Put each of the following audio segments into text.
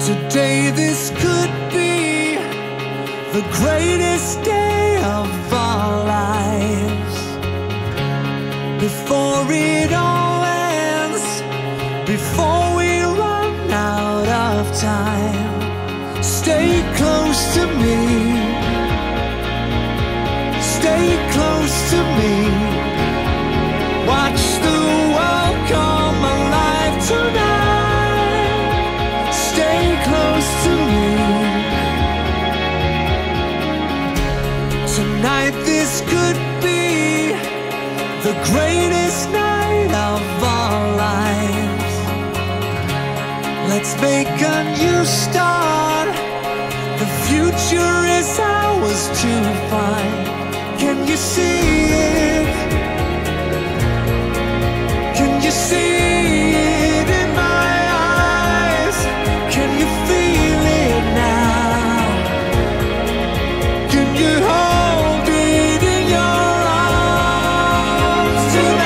Today this could be the greatest day of our lives. Before it all ends, before we run out of time, stay close to me, stay close to me. Watch the world come alive tonight. Stay close to me. Tonight this could be the greatest night of our lives. Let's make a new start. The future is ours to find. Can you see it? Can you see it in my eyes? Can you feel it now? Can you hold it in your arms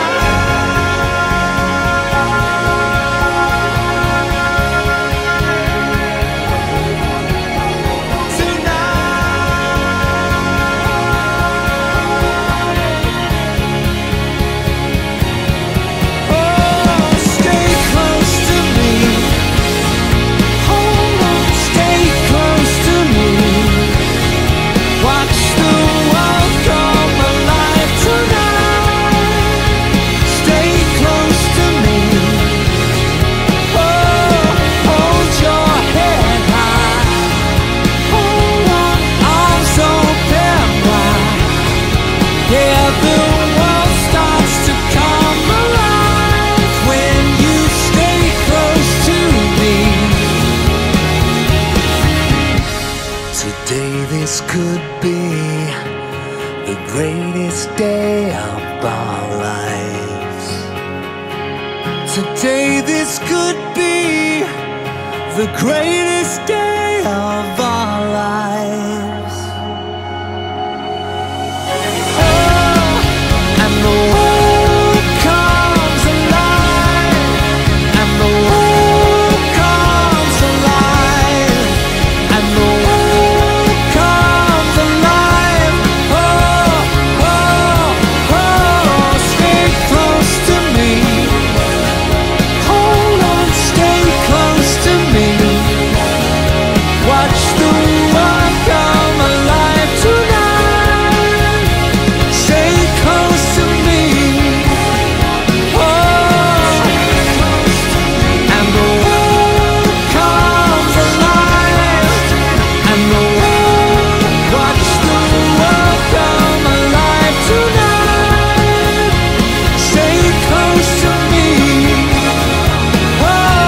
this could be the greatest day of our lives. Today this could be the greatest day of our lives. Oh, and the world comes alive, and the world comes alive, and the world comes alive. Oh, oh, oh, stay close to me. Hold on, stay close to me. Watch the world come alive tonight. Stay close to me. Oh, and the world comes alive, and the world, watch the world come alive tonight. Stay close to me. Oh.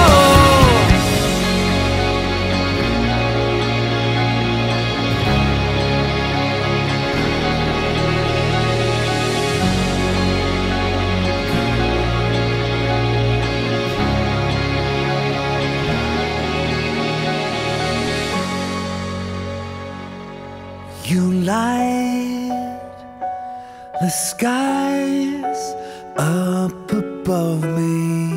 You light the skies up above me,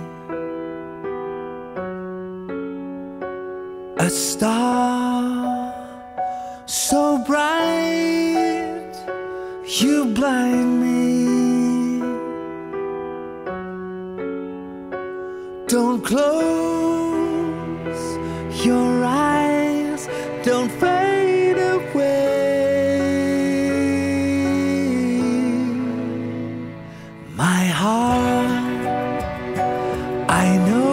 a star so bright you blind me. Don't close your eyes, don't fade away. My heart, I know